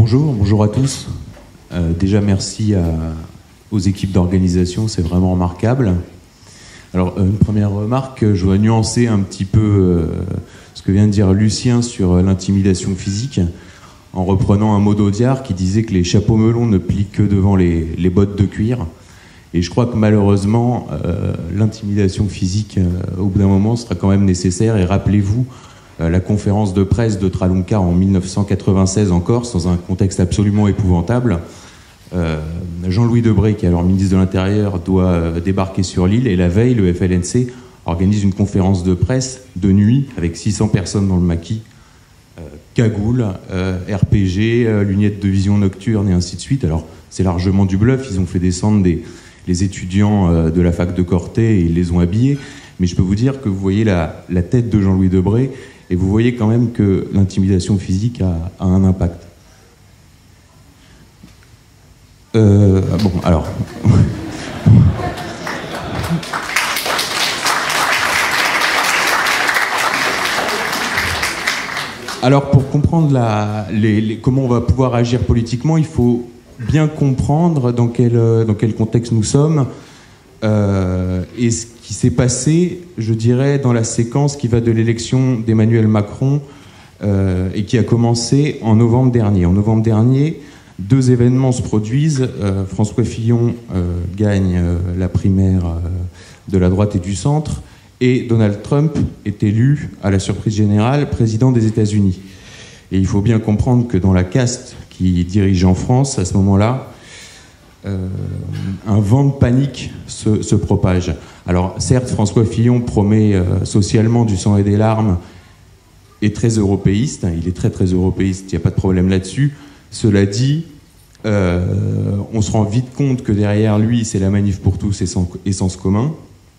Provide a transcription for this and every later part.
Bonjour à tous. Déjà merci aux équipes d'organisation, c'est vraiment remarquable. Alors une première remarque, je voudrais nuancer un petit peu ce que vient de dire Lucien sur l'intimidation physique, en reprenant un mot d'Audiard qui disait que les chapeaux melons ne plient que devant les bottes de cuir. Et je crois que malheureusement, l'intimidation physique, au bout d'un moment, sera quand même nécessaire. Et rappelez-vous la conférence de presse de Tralunca en 1996 en Corse, dans un contexte absolument épouvantable. Jean-Louis Debré, qui est alors ministre de l'Intérieur, doit débarquer sur l'île. Et la veille, le FLNC organise une conférence de presse de nuit avec 600 personnes dans le maquis. Cagoule, RPG, lunettes de vision nocturne et ainsi de suite. Alors, c'est largement du bluff. Ils ont fait descendre les étudiants de la fac de Corté et ils les ont habillés. Mais je peux vous dire que vous voyez la tête de Jean-Louis Debré et vous voyez quand même que l'intimidation physique a un impact. Bon, alors... Alors, pour comprendre comment on va pouvoir agir politiquement, il faut bien comprendre dans quel contexte nous sommes et ce qui s'est passé, je dirais, dans la séquence qui va de l'élection d'Emmanuel Macron et qui a commencé en novembre dernier. En novembre dernier, deux événements se produisent. François Fillon gagne la primaire de la droite et du centre, et Donald Trump est élu, à la surprise générale, président des États-Unis. Et il faut bien comprendre que dans la caste qui dirige en France, à ce moment-là, un vent de panique se propage. Alors, certes, François Fillon promet socialement du sang et des larmes, et très européiste. Il est très, très européiste, il n'y a pas de problème là-dessus. Cela dit, on se rend vite compte que derrière lui, c'est la manif pour tous et sens commun,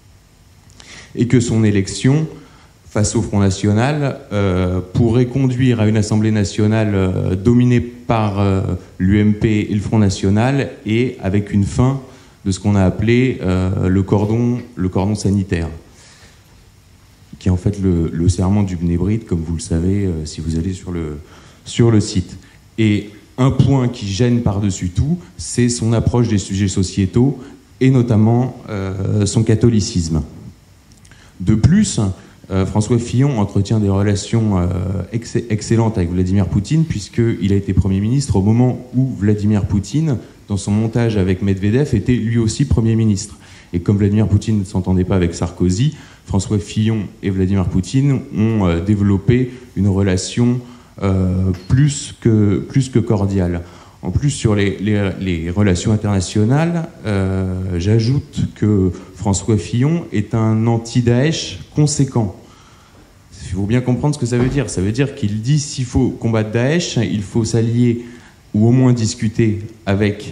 et que son élection face au Front National pourrait conduire à une Assemblée nationale dominée par l'UMP et le Front National, et avec une fin de ce qu'on a appelé le cordon sanitaire, qui est en fait le serment du Bnébride, comme vous le savez si vous allez sur le site. Et un point qui gêne par-dessus tout, c'est son approche des sujets sociétaux, et notamment son catholicisme. De plus, François Fillon entretient des relations excellentes avec Vladimir Poutine, puisqu'il a été Premier ministre au moment où Vladimir Poutine, dans son montage avec Medvedev, était lui aussi Premier ministre. Et comme Vladimir Poutine ne s'entendait pas avec Sarkozy, François Fillon et Vladimir Poutine ont développé une relation plus que cordiale. En plus, sur les relations internationales, j'ajoute que François Fillon est un anti-Daesh conséquent. Il faut bien comprendre ce que ça veut dire. Ça veut dire qu'il dit s'il faut combattre Daesh, il faut s'allier ou au moins discuter avec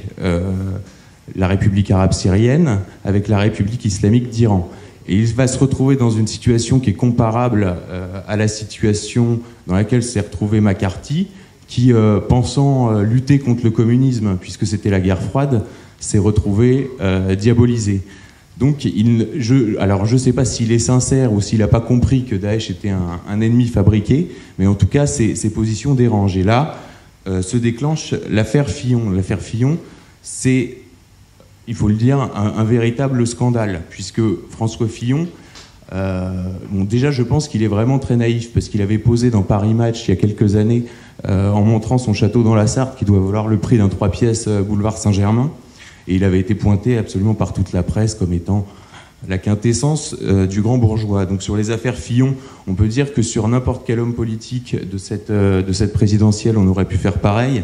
la République arabe syrienne, avec la République islamique d'Iran. Et il va se retrouver dans une situation qui est comparable à la situation dans laquelle s'est retrouvé McCarthy, qui, pensant lutter contre le communisme, puisque c'était la guerre froide, s'est retrouvé diabolisé. Donc, alors je ne sais pas s'il est sincère ou s'il n'a pas compris que Daesh était un ennemi fabriqué, mais en tout cas, ses positions dérangent. Et là, se déclenche l'affaire Fillon. L'affaire Fillon, c'est, il faut le dire, un véritable scandale, puisque François Fillon, déjà je pense qu'il est vraiment très naïf, parce qu'il avait posé dans Paris Match il y a quelques années en montrant son château dans la Sarthe qui doit valoir le prix d'un 3 pièces boulevard Saint-Germain, et il avait été pointé absolument par toute la presse comme étant la quintessence du grand bourgeois. Donc sur les affaires Fillon, on peut dire que sur n'importe quel homme politique de cette présidentielle, on aurait pu faire pareil.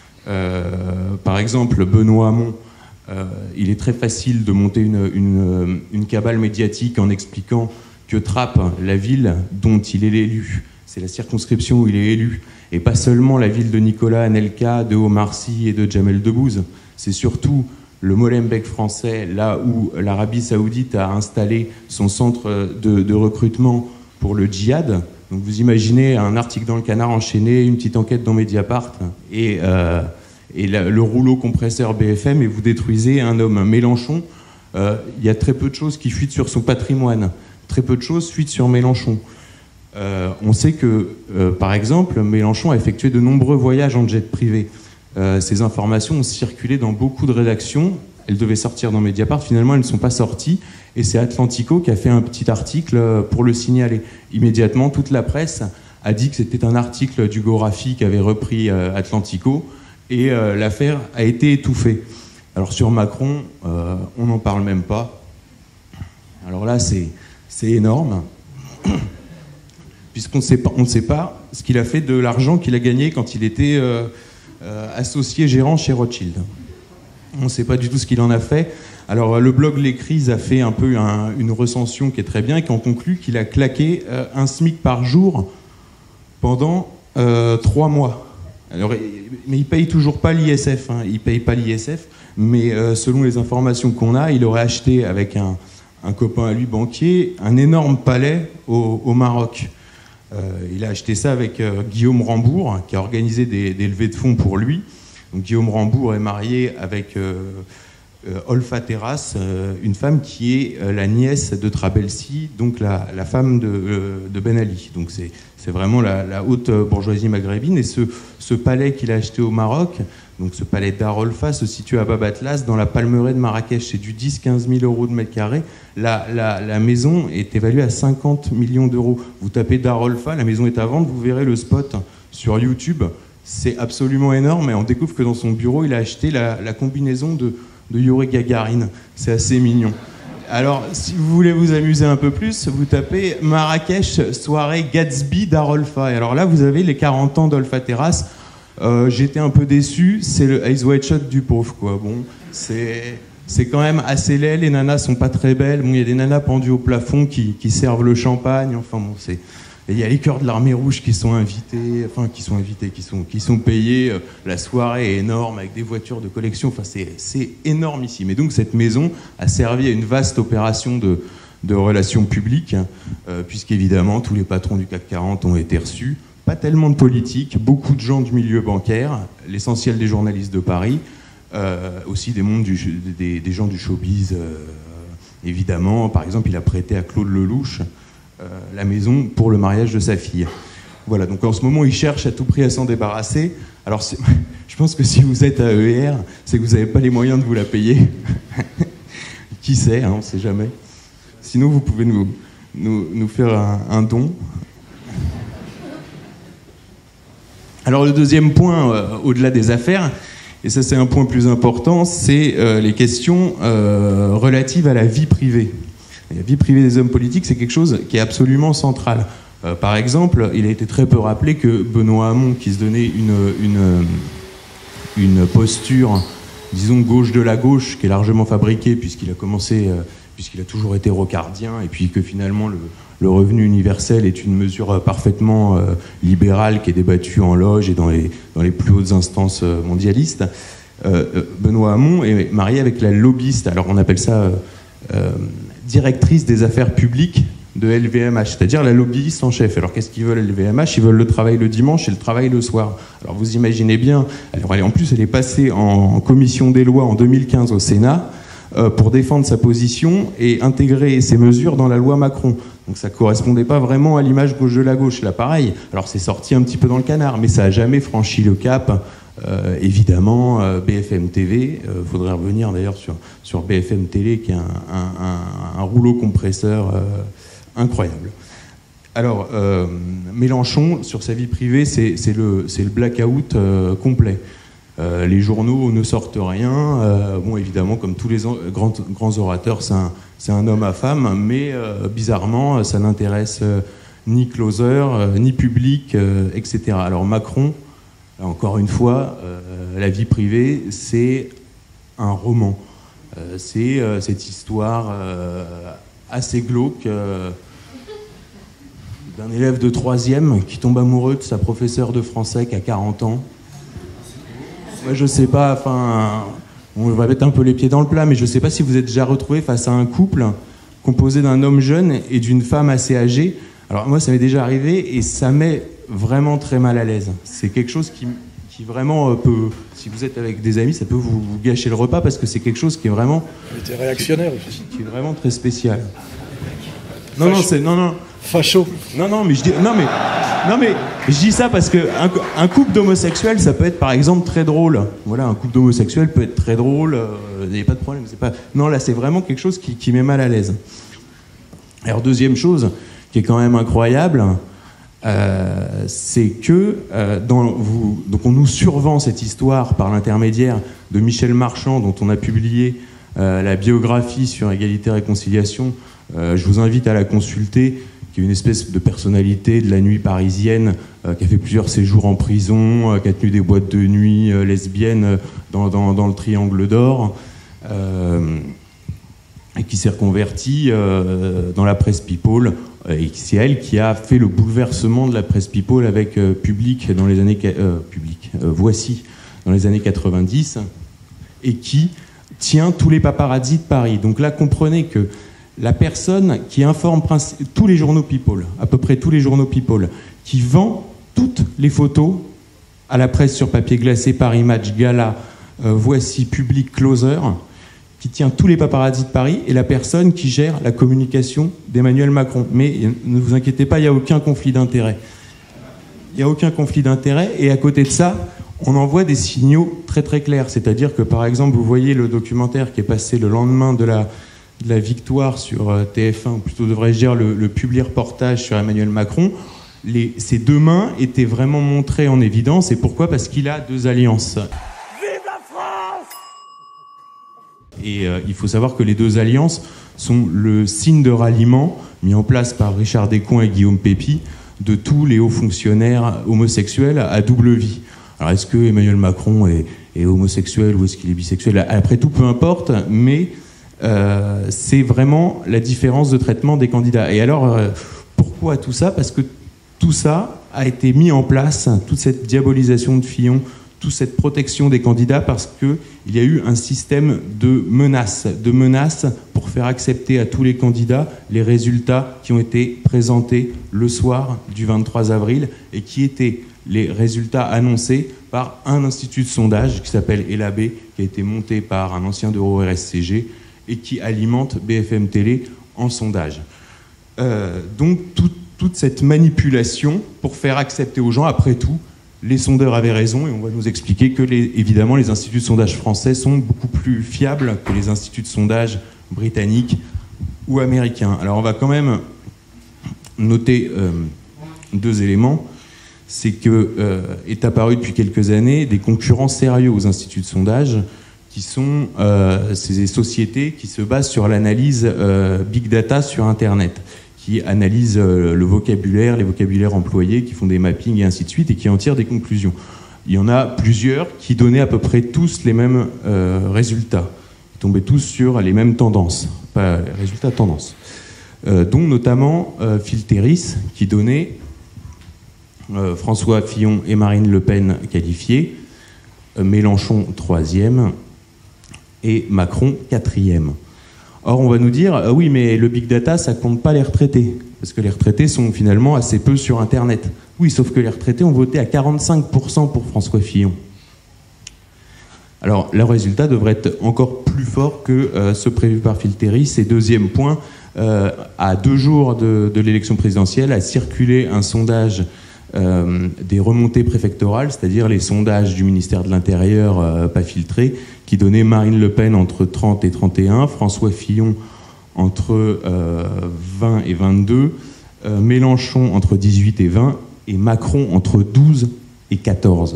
Par exemple, Benoît Hamon, il est très facile de monter une cabale médiatique en expliquant que Trappes, la ville dont il est l'élu, c'est la circonscription où il est élu, et pas seulement la ville de Nicolas Anelka, de Omar Sy et de Jamel Debbouze, c'est surtout le Molenbeek français, là où l'Arabie Saoudite a installé son centre de recrutement pour le djihad. Donc vous imaginez un article dans le Canard enchaîné, une petite enquête dans Mediapart, et le rouleau compresseur BFM, et vous détruisez un homme. Mélenchon, il y a très peu de choses qui fuitent sur son patrimoine. Très peu de choses fuitent sur Mélenchon. On sait que, par exemple, Mélenchon a effectué de nombreux voyages en jet privé. Ces informations ont circulé dans beaucoup de rédactions. Elles devaient sortir dans Mediapart. Finalement, elles ne sont pas sorties. Et c'est Atlantico qui a fait un petit article pour le signaler. Immédiatement, toute la presse a dit que c'était un article d'Hugo Raffi qui avait repris Atlantico. Et l'affaire a été étouffée. Alors sur Macron, on n'en parle même pas. Alors là, c'est énorme. Puisqu'on ne sait pas ce qu'il a fait de l'argent qu'il a gagné quand il était associé gérant chez Rothschild. On ne sait pas du tout ce qu'il en a fait. Alors le blog Les Crises a fait un peu une recension qui est très bien et qui en conclut qu'il a claqué un SMIC par jour pendant 3 mois. Alors, mais il ne paye toujours pas l'ISF. Hein. Il ne paye pas l'ISF, mais selon les informations qu'on a, il aurait acheté avec un copain à lui banquier un énorme palais au Maroc. Il a acheté ça avec Guillaume Rambourg, qui a organisé des levées de fonds pour lui. Donc, Guillaume Rambourg est marié avec Olfa Terrasse, une femme qui est la nièce de Trabelsi, donc la femme de Ben Ali. Donc c'est vraiment la haute bourgeoisie maghrébine. Et ce palais qu'il a acheté au Maroc, donc ce palais Dar Olfa, se situe à Bab Atlas, dans la Palmeraie de Marrakech. C'est du 10-15 000 euros de mètre carré. La maison est évaluée à 50 millions d'euros. Vous tapez Dar Olfa, la maison est à vendre, vous verrez le spot sur YouTube. C'est absolument énorme, et on découvre que dans son bureau, il a acheté la combinaison de Yuri Gagarin. C'est assez mignon. Alors, si vous voulez vous amuser un peu plus, vous tapez Marrakech, soirée Gatsby d'Arolfa. Et alors là, vous avez les 40 ans d'Olfa Terrasse. J'étais un peu déçu, c'est le Eyes Wide Shut du pauvre, quoi. Bon, c'est quand même assez laid, les nanas sont pas très belles. Bon, il y a des nanas pendues au plafond qui servent le champagne. Enfin bon, c'est... Et il y a les chœurs de l'Armée Rouge qui sont invités, qui sont payés. La soirée est énorme avec des voitures de collection. Enfin, c'est énorme ici. Mais donc cette maison a servi à une vaste opération de relations publiques, puisqu'évidemment tous les patrons du CAC 40 ont été reçus. Pas tellement de politiques, beaucoup de gens du milieu bancaire, l'essentiel des journalistes de Paris, aussi des gens du showbiz, évidemment. Par exemple, il a prêté à Claude Lelouch la maison pour le mariage de sa fille. Voilà, donc en ce moment, il cherche à tout prix à s'en débarrasser. Alors, je pense que si vous êtes à ER, c'est que vous n'avez pas les moyens de vous la payer. Qui sait, hein, on ne sait jamais. Sinon, vous pouvez nous faire un don. Alors, le deuxième point, au-delà des affaires, et ça c'est un point plus important, c'est les questions relatives à la vie privée. La vie privée des hommes politiques, c'est quelque chose qui est absolument central. Par exemple, il a été très peu rappelé que Benoît Hamon, qui se donnait une posture, disons, gauche de la gauche, qui est largement fabriquée, puisqu'il a toujours été rocardien, et puis que finalement le revenu universel est une mesure parfaitement libérale qui est débattue en loge et dans les plus hautes instances mondialistes. Benoît Hamon est marié avec la lobbyiste, alors on appelle ça directrice des affaires publiques de LVMH, c'est-à-dire la lobbyiste en chef. Alors qu'est-ce qu'ils veulent LVMH ? Ils veulent le travail le dimanche et le travail le soir. Alors vous imaginez bien, en plus elle est passée en commission des lois en 2015 au Sénat pour défendre sa position et intégrer ses mesures dans la loi Macron. Donc ça ne correspondait pas vraiment à l'image gauche de la gauche. Là pareil, alors c'est sorti un petit peu dans le canard, mais ça n'a jamais franchi le cap. Évidemment, BFM TV, faudrait revenir d'ailleurs sur BFM Télé, qui est un rouleau compresseur incroyable. Alors, Mélenchon, sur sa vie privée, c'est le blackout complet. Les journaux ne sortent rien. Bon, évidemment, comme tous les grands orateurs, c'est un homme à femme, mais bizarrement, ça n'intéresse ni closer, ni public, etc. Alors Macron, encore une fois, la vie privée, c'est un roman. C'est cette histoire assez glauque d'un élève de 3e qui tombe amoureux de sa professeure de français qui a 40 ans. Moi, je sais pas, enfin, on va mettre un peu les pieds dans le plat, mais je sais pas si vous êtes déjà retrouvé face à un couple composé d'un homme jeune et d'une femme assez âgée. Alors moi, ça m'est déjà arrivé et ça met vraiment très mal à l'aise. C'est quelque chose qui vraiment peut, si vous êtes avec des amis, ça peut vous gâcher le repas parce que c'est quelque chose qui est vraiment... J'étais réactionnaire aussi. Qui est vraiment très spécial. Non, non, c'est... Non, non. Facho. Non, non, mais je dis... Non, mais... Non mais je dis ça parce que un couple d'homosexuels, ça peut être par exemple très drôle. Voilà, un couple d'homosexuels peut être très drôle, il n'y a pas de problème. C'est pas... Non, là c'est vraiment quelque chose qui met mal à l'aise. Alors deuxième chose qui est quand même incroyable, c'est que donc on nous survend cette histoire par l'intermédiaire de Michel Marchand, dont on a publié la biographie sur Égalité et Réconciliation. Je vous invite à la consulter, qui est une espèce de personnalité de la nuit parisienne, qui a fait plusieurs séjours en prison, qui a tenu des boîtes de nuit lesbiennes dans le Triangle d'Or, et qui s'est reconvertie dans la presse people. Et c'est elle qui a fait le bouleversement de la presse people avec Public dans les années Voici dans les années 90, et qui tient tous les paparazzis de Paris. Donc là, comprenez que la personne qui informe tous les journaux people, à peu près tous les journaux people, qui vend toutes les photos à la presse sur papier glacé, Paris Match, Gala, Voici, Public, Closer, qui tient tous les paparazzis de Paris, et la personne qui gère la communication d'Emmanuel Macron. Mais ne vous inquiétez pas, il n'y a aucun conflit d'intérêt. Il n'y a aucun conflit d'intérêt, et à côté de ça, on envoie des signaux très très clairs. C'est-à-dire que, par exemple, vous voyez le documentaire qui est passé le lendemain de la victoire sur TF1, ou plutôt devrais-je dire le publi-reportage sur Emmanuel Macron, ces deux mains étaient vraiment montrées en évidence. Et pourquoi ? Parce qu'il a deux alliances. Vive la France ! Et il faut savoir que les deux alliances sont le signe de ralliement mis en place par Richard Descoings et Guillaume Pépi de tous les hauts fonctionnaires homosexuels à double vie. Alors est-ce que Emmanuel Macron est homosexuel ou est-ce qu'il est bisexuel ? Après tout, peu importe, mais c'est vraiment la différence de traitement des candidats. Et alors, pourquoi tout ça ? Parce que tout ça a été mis en place, toute cette diabolisation de Fillon, toute cette protection des candidats, parce qu'il y a eu un système de menaces pour faire accepter à tous les candidats les résultats qui ont été présentés le soir du 23 avril et qui étaient les résultats annoncés par un institut de sondage qui s'appelle Elab, qui a été monté par un ancien d'Euro-RSCG et qui alimente BFM Télé en sondage. Donc toute cette manipulation pour faire accepter aux gens, après tout, les sondeurs avaient raison, et on va nous expliquer que évidemment les instituts de sondage français sont beaucoup plus fiables que les instituts de sondage britanniques ou américains. Alors on va quand même noter deux éléments. C'est que est apparu depuis quelques années des concurrents sérieux aux instituts de sondage, qui sont ces sociétés qui se basent sur l'analyse big data sur Internet, qui analysent le vocabulaire, les vocabulaires employés, qui font des mappings et ainsi de suite, et qui en tirent des conclusions. Il y en a plusieurs qui donnaient à peu près tous les mêmes résultats, qui tombaient tous sur les mêmes tendances, pas les résultats tendances, dont notamment Filteris, qui donnait François Fillon et Marine Le Pen qualifiés, Mélenchon 3e et Macron 4e. Or, on va nous dire, oui, mais le big data, ça compte pas les retraités, parce que les retraités sont finalement assez peu sur Internet. Oui, sauf que les retraités ont voté à 45% pour François Fillon. Alors, le résultat devrait être encore plus fort que ceux prévus par Filteris. Et deuxième point, à 2 jours de l'élection présidentielle, a circulé un sondage des remontées préfectorales, c'est-à-dire les sondages du ministère de l'Intérieur pas filtrés, qui donnaient Marine Le Pen entre 30 et 31, François Fillon entre 20 et 22, Mélenchon entre 18 et 20, et Macron entre 12 et 14. Vous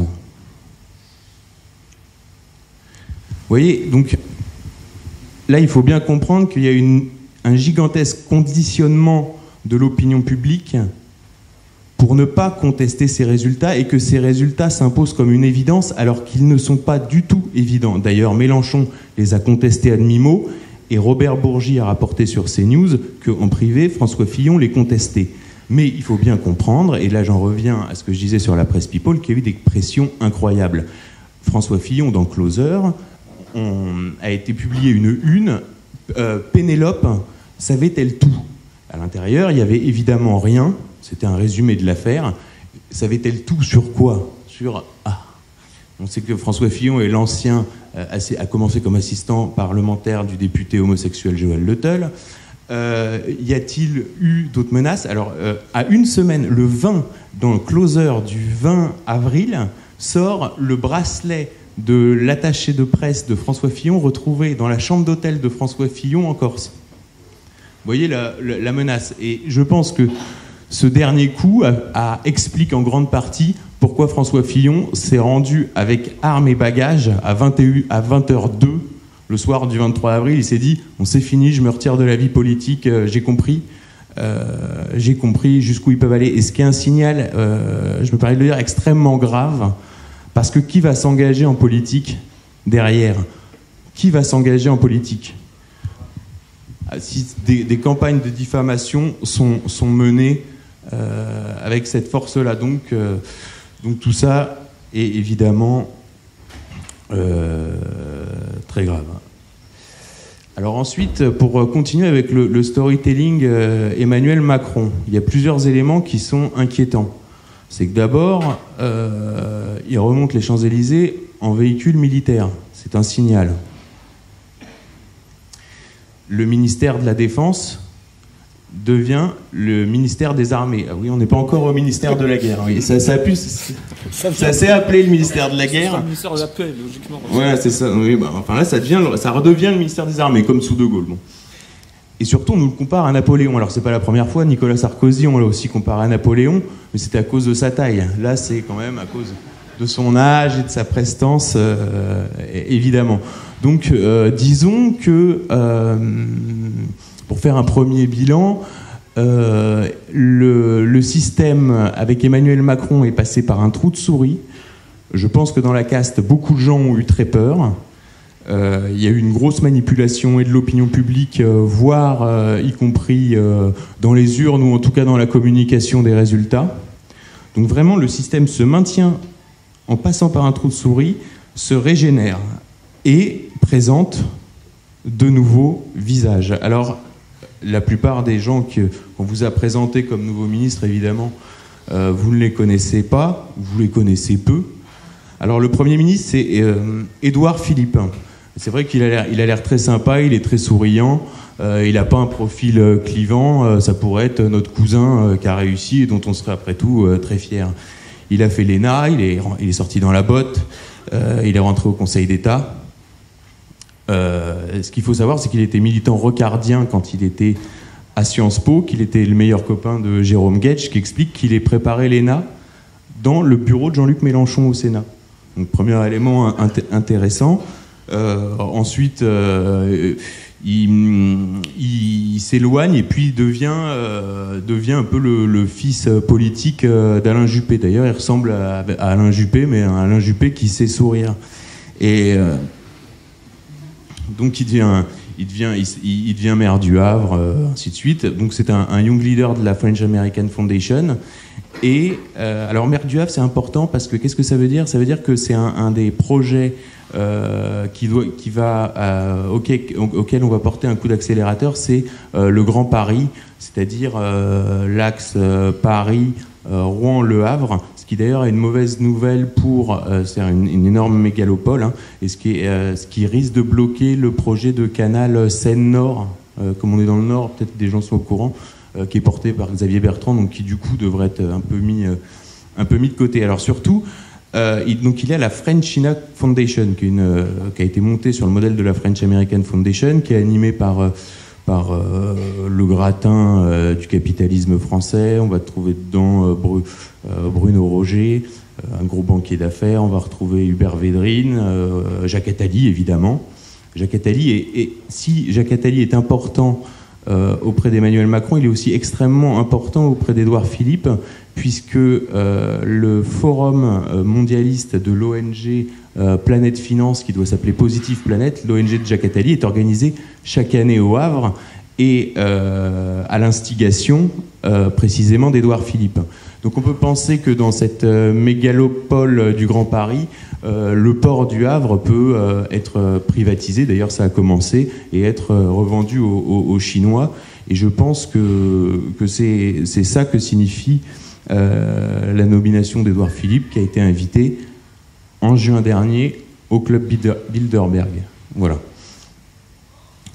voyez, donc là, il faut bien comprendre qu'il y a un gigantesque conditionnement de l'opinion publique pour ne pas contester ces résultats, et que ces résultats s'imposent comme une évidence alors qu'ils ne sont pas du tout évidents. D'ailleurs, Mélenchon les a contestés à demi-mot, et Robert Bourgi a rapporté sur CNews qu'en privé, François Fillon les contestait. Mais il faut bien comprendre, et là j'en reviens à ce que je disais sur la presse people, qu'il y a eu des pressions incroyables. François Fillon, dans Closer, a été publié une Pénélope savait-elle tout ? À l'intérieur, il n'y avait évidemment rien. C'était un résumé de l'affaire. Savait-elle tout sur quoi ? Sur on sait que François Fillon est l'ancien, a commencé comme assistant parlementaire du député homosexuel Joël Le Teul. Y a-t-il eu d'autres menaces? Alors, à une semaine, le 20, dans le closer du 20 avril, sort le bracelet de l'attaché de presse de François Fillon retrouvé dans la chambre d'hôtel de François Fillon en Corse. Vous voyez la menace. Et je pense que ce dernier coup explique en grande partie pourquoi François Fillon s'est rendu avec armes et bagages à 20h02 le soir du 23 avril. Il s'est dit « on c'est fini, je me retire de la vie politique, j'ai compris jusqu'où ils peuvent aller ». Et ce qui est un signal, je me permets de le dire, extrêmement grave, parce que qui va s'engager en politique derrière? Qui va s'engager en politique? Si des campagnes de diffamation sont menées avec cette force-là. Donc tout ça est évidemment très grave. Alors ensuite, pour continuer avec le storytelling Emmanuel Macron, il y a plusieurs éléments qui sont inquiétants. C'est que d'abord, il remonte les Champs-Élysées en véhicule militaire. C'est un signal. Le ministère de la Défense devient le ministère des Armées. Ah oui, on n'est pas encore au ministère de la Guerre. Oui, ça s'est appelé le ministère de la Guerre. C'est le ministère de la paix, logiquement. Ouais, c'est ça. Oui, enfin là, ça redevient le ministère des Armées, comme sous De Gaulle. Bon. Et surtout, on nous le compare à Napoléon. Alors, c'est pas la première fois. Nicolas Sarkozy, on l'a aussi comparé à Napoléon, mais c'était à cause de sa taille. Là, c'est quand même à cause de son âge et de sa prestance, évidemment. Donc, disons que, pour faire un premier bilan, le système avec Emmanuel Macron est passé par un trou de souris. Je pense que dans la caste, beaucoup de gens ont eu très peur. Il y a eu une grosse manipulation et de l'opinion publique, voire y compris dans les urnes ou en tout cas dans la communication des résultats. Donc vraiment, le système se maintient en passant par un trou de souris, se régénère et présente de nouveaux visages. Alors, la plupart des gens qu'on vous a présentés comme nouveaux ministres, évidemment, vous ne les connaissez pas, vous les connaissez peu. Alors, le Premier ministre, c'est Édouard Philippe. C'est vrai qu'il a l'air très sympa, il est très souriant, il n'a pas un profil clivant, ça pourrait être notre cousin qui a réussi et dont on serait après tout très fier. Il a fait l'ENA, il est sorti dans la botte, il est rentré au Conseil d'État. Ce qu'il faut savoir, c'est qu'il était militant rocardien quand il était à Sciences Po, qu'il était le meilleur copain de Jérôme Guedj, qui explique qu'il ait préparé l'ENA dans le bureau de Jean-Luc Mélenchon au Sénat. Donc, premier élément intéressant. Ensuite, il s'éloigne et puis devient un peu le fils politique d'Alain Juppé. D'ailleurs, il ressemble à Alain Juppé, mais à Alain Juppé qui sait sourire. Et donc, il devient maire du Havre, ainsi de suite. Donc, c'est un young leader de la French American Foundation. Et alors, maire du Havre, c'est important parce que qu'est-ce que ça veut dire? Ça veut dire que c'est un des projets auquel on va porter un coup d'accélérateur, c'est le Grand Paris, c'est-à-dire l'axe Paris-Rouen-Le Havre, ce qui d'ailleurs est une mauvaise nouvelle pour c'est une énorme mégalopole, hein, et ce qui risque de bloquer le projet de canal Seine-Nord, comme on est dans le Nord, peut-être des gens sont au courant, qui est porté par Xavier Bertrand, donc qui du coup devrait être un peu mis de côté. Alors surtout, donc il y a la French China Foundation qui a été montée sur le modèle de la French American Foundation, qui est animée par le gratin du capitalisme français. On va trouver dedans Bruno Roger, un gros banquier d'affaires. On va retrouver Hubert Védrine, Jacques Attali évidemment. Jacques Attali, et si Jacques Attali est important auprès d'Emmanuel Macron, il est aussi extrêmement important auprès d'Édouard Philippe, puisque le forum mondialiste de l'ONG Planète Finance, qui doit s'appeler Positive Planète, l'ONG de Jacques Attali, est organisé chaque année au Havre et à l'instigation précisément d'Édouard Philippe. Donc on peut penser que dans cette mégalopole du Grand Paris, le port du Havre peut être privatisé, d'ailleurs ça a commencé, et être revendu aux Chinois. Et je pense que c'est ça que signifie la nomination d'Édouard Philippe, qui a été invité en juin dernier au club Bilderberg. Voilà.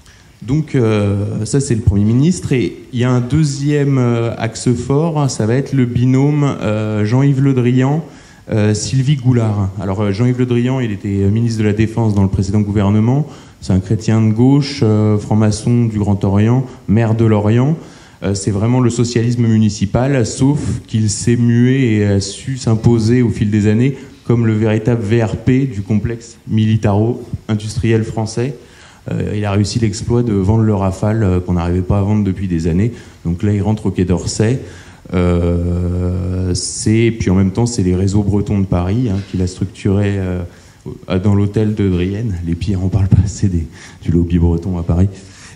Donc ça c'est le Premier ministre, et il y a un deuxième axe fort, ça va être le binôme Jean-Yves Le Drian, Sylvie Goulard. Alors Jean-Yves Le Drian, il était ministre de la Défense dans le précédent gouvernement, c'est un chrétien de gauche, franc-maçon du Grand Orient, maire de Lorient. C'est vraiment le socialisme municipal, sauf qu'il s'est mué et a su s'imposer au fil des années comme le véritable VRP du complexe militaro-industriel français. Il a réussi l'exploit de vendre le Rafale qu'on n'arrivait pas à vendre depuis des années. Donc là, il rentre au Quai d'Orsay. Puis en même temps, c'est les réseaux bretons de Paris qu'il a structuré dans l'hôtel de Drienne. Les pires, on parle pas assez du lobby breton à Paris.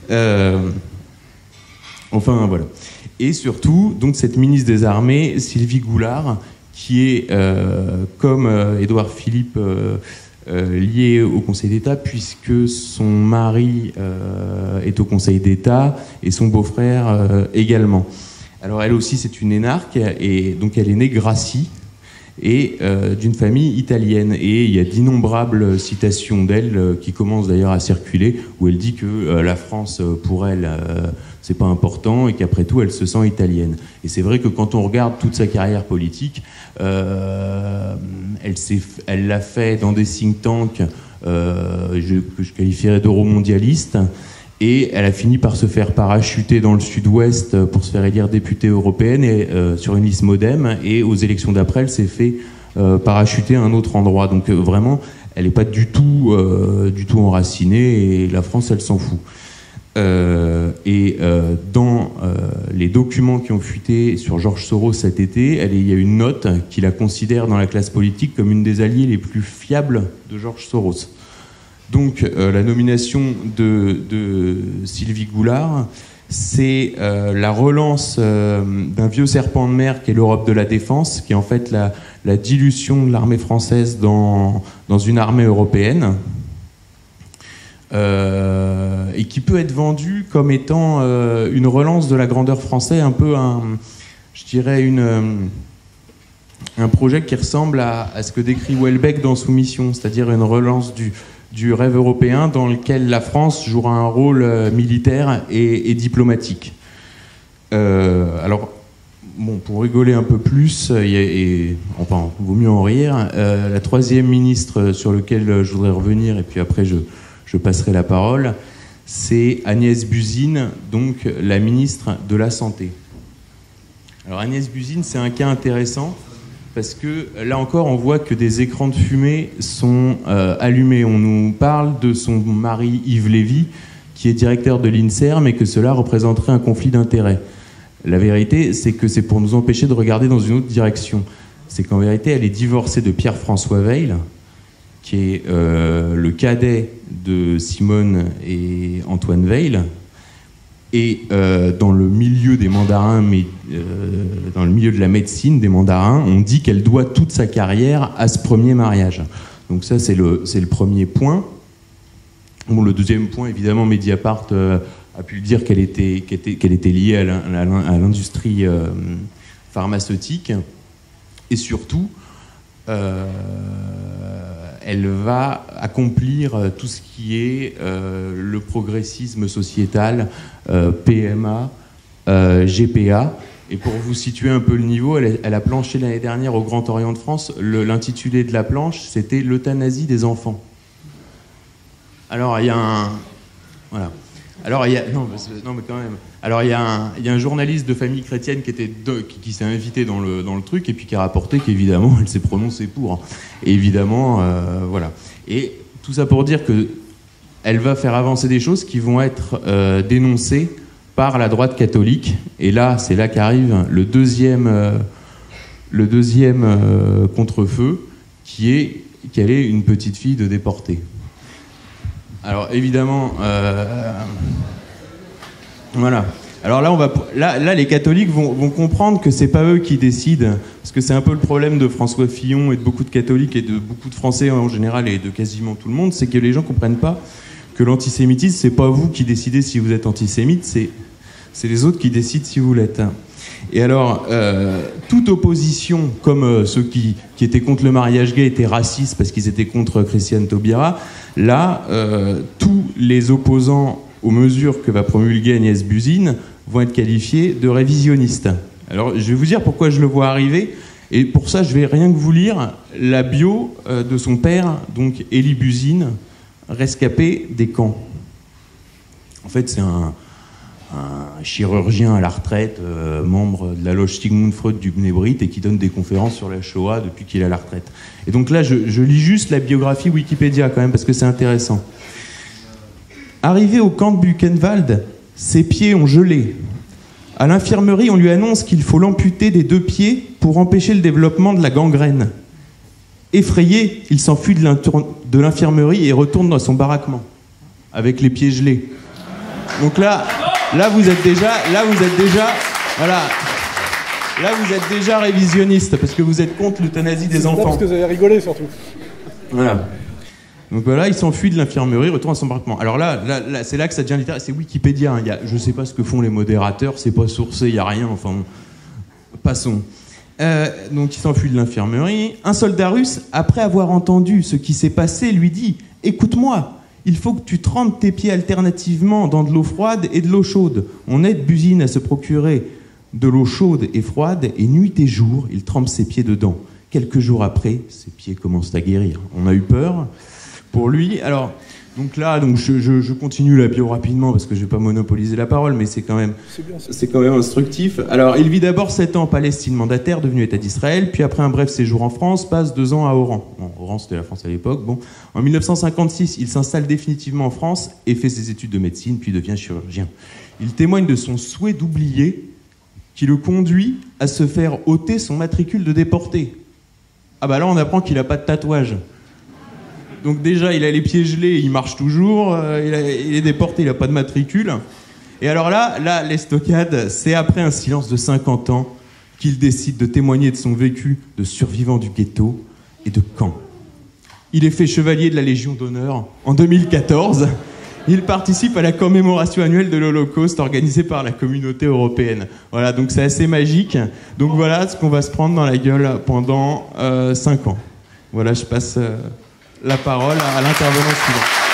Enfin, voilà. Et surtout, donc, cette ministre des Armées, Sylvie Goulard, qui est, comme Édouard Philippe, liée au Conseil d'État, puisque son mari est au Conseil d'État et son beau-frère également. Alors elle aussi c'est une énarque, et donc elle est née Grassi et d'une famille italienne, et il y a d'innombrables citations d'elle qui commencent d'ailleurs à circuler, où elle dit que la France pour elle c'est pas important et qu'après tout elle se sent italienne. Et c'est vrai que quand on regarde toute sa carrière politique, elle l'a fait dans des think tanks que je qualifierais d'euromondialistes, et elle a fini par se faire parachuter dans le sud-ouest pour se faire élire députée européenne et, sur une liste MoDem, et aux élections d'après elle s'est fait parachuter à un autre endroit. Donc vraiment elle n'est pas du tout enracinée, et la France elle s'en fout. Dans les documents qui ont fuité sur Georges Soros cet été, il y a une note qui la considère dans la classe politique comme une des alliées les plus fiables de Georges Soros. Donc la nomination de Sylvie Goulard, c'est la relance d'un vieux serpent de mer qui est l'Europe de la défense, qui est en fait la dilution de l'armée française dans une armée européenne. Et qui peut être vendu comme étant une relance de la grandeur française, un peu je dirais un projet qui ressemble à ce que décrit Houellebecq dans Soumission, c'est-à-dire une relance du rêve européen dans lequel la France jouera un rôle militaire et diplomatique. Alors, bon, pour rigoler un peu plus, enfin, vaut mieux en rire, la troisième ministre sur laquelle je voudrais revenir, et puis après je passerai la parole, c'est Agnès Buzyn, donc la ministre de la Santé. Alors Agnès Buzyn, c'est un cas intéressant, parce que là encore, on voit que des écrans de fumée sont allumés. On nous parle de son mari Yves Lévy, qui est directeur de l'INSERM, et que cela représenterait un conflit d'intérêts. La vérité, c'est que c'est pour nous empêcher de regarder dans une autre direction. C'est qu'en vérité, elle est divorcée de Pierre-François Weil, qui est le cadet de Simone et Antoine Weil. Et dans le milieu des mandarins, dans le milieu de la médecine des mandarins, on dit qu'elle doit toute sa carrière à ce premier mariage. Donc ça, c'est le premier point. Bon, le deuxième point, évidemment, Mediapart a pu le dire qu'elle était liée à l'industrie pharmaceutique. Et surtout, elle va accomplir tout ce qui est le progressisme sociétal, PMA, GPA. Et pour vous situer un peu le niveau, elle a planché l'année dernière au Grand Orient de France. L'intitulé de la planche, c'était « L'euthanasie des enfants ». Alors, il y a un... Voilà. Alors, il y a... Non, mais quand même. Alors, il y a un journaliste de famille chrétienne qui s'est invité dans le truc, et puis qui a rapporté qu'évidemment, elle s'est prononcée pour. Et évidemment, voilà. Et tout ça pour dire qu'elle va faire avancer des choses qui vont être dénoncées par la droite catholique. Et là, c'est là qu'arrive le deuxième contre-feu, qui est qu'elle est une petite fille de déportée. Alors évidemment, voilà. Alors là, les catholiques vont comprendre que c'est pas eux qui décident, parce que c'est un peu le problème de François Fillon et de beaucoup de catholiques et de beaucoup de Français en général et de quasiment tout le monde, c'est que les gens comprennent pas que l'antisémitisme, c'est pas vous qui décidez si vous êtes antisémite, c'est les autres qui décident si vous l'êtes. Et alors, toute opposition, comme ceux qui étaient contre le mariage gay étaient racistes parce qu'ils étaient contre Christiane Taubira, là, tous les opposants aux mesures que va promulguer Agnès Buzyn vont être qualifiées de révisionnistes. Alors, je vais vous dire pourquoi je le vois arriver. Et pour ça, je vais rien que vous lire la bio de son père, donc Élie Buzyn, rescapé des camps. En fait, c'est un chirurgien à la retraite, membre de la loge Sigmund Freud du Bnebrit et qui donne des conférences sur la Shoah depuis qu'il est à la retraite. Et donc là, je lis juste la biographie Wikipédia quand même parce que c'est intéressant. Arrivé au camp de Buchenwald, ses pieds ont gelé. À l'infirmerie, on lui annonce qu'il faut l'amputer des 2 pieds pour empêcher le développement de la gangrène. Effrayé, il s'enfuit de l'infirmerie et retourne dans son baraquement, avec les pieds gelés. Donc là vous êtes déjà, voilà. Là, vous êtes déjà révisionniste, parce que vous êtes contre l'euthanasie des enfants. Parce que vous avez rigolé, surtout. Voilà. Donc voilà, il s'enfuit de l'infirmerie, retourne à son baraquement. Alors là, c'est là que ça devient littéraire. C'est Wikipédia. Hein. Je ne sais pas ce que font les modérateurs, c'est pas sourcé, il n'y a rien. Enfin, passons. Donc il s'enfuit de l'infirmerie. Un soldat russe, après avoir entendu ce qui s'est passé, lui dit « Écoute-moi, il faut que tu trempes tes pieds alternativement dans de l'eau froide et de l'eau chaude. On aide Buzyn à se procurer de l'eau chaude et froide, et nuit et jour, il trempe ses pieds dedans. Quelques jours après, ses pieds commencent à guérir. » On a eu peur pour lui. Alors, donc là, je continue la bio rapidement parce que je ne vais pas monopoliser la parole, mais c'est quand même instructif. Alors, il vit d'abord 7 ans en Palestine mandataire, devenu État d'Israël, puis après un bref séjour en France, passe 2 ans à Oran. Bon, Oran, c'était la France à l'époque. Bon. En 1956, il s'installe définitivement en France et fait ses études de médecine, puis devient chirurgien. Il témoigne de son souhait d'oublier qui le conduit à se faire ôter son matricule de déporté. Ah bah là, on apprend qu'il n'a pas de tatouage. Donc déjà, il a les pieds gelés, il marche toujours, il est déporté, il n'a pas de matricule. Et alors là, l'estocade, c'est après un silence de 50 ans qu'il décide de témoigner de son vécu de survivant du ghetto et de camp. Il est fait chevalier de la Légion d'honneur en 2014. Il participe à la commémoration annuelle de l'Holocauste organisée par la communauté européenne. Voilà, donc c'est assez magique. Donc voilà ce qu'on va se prendre dans la gueule pendant 5 ans. Voilà, je passe la parole à l'intervenant suivant.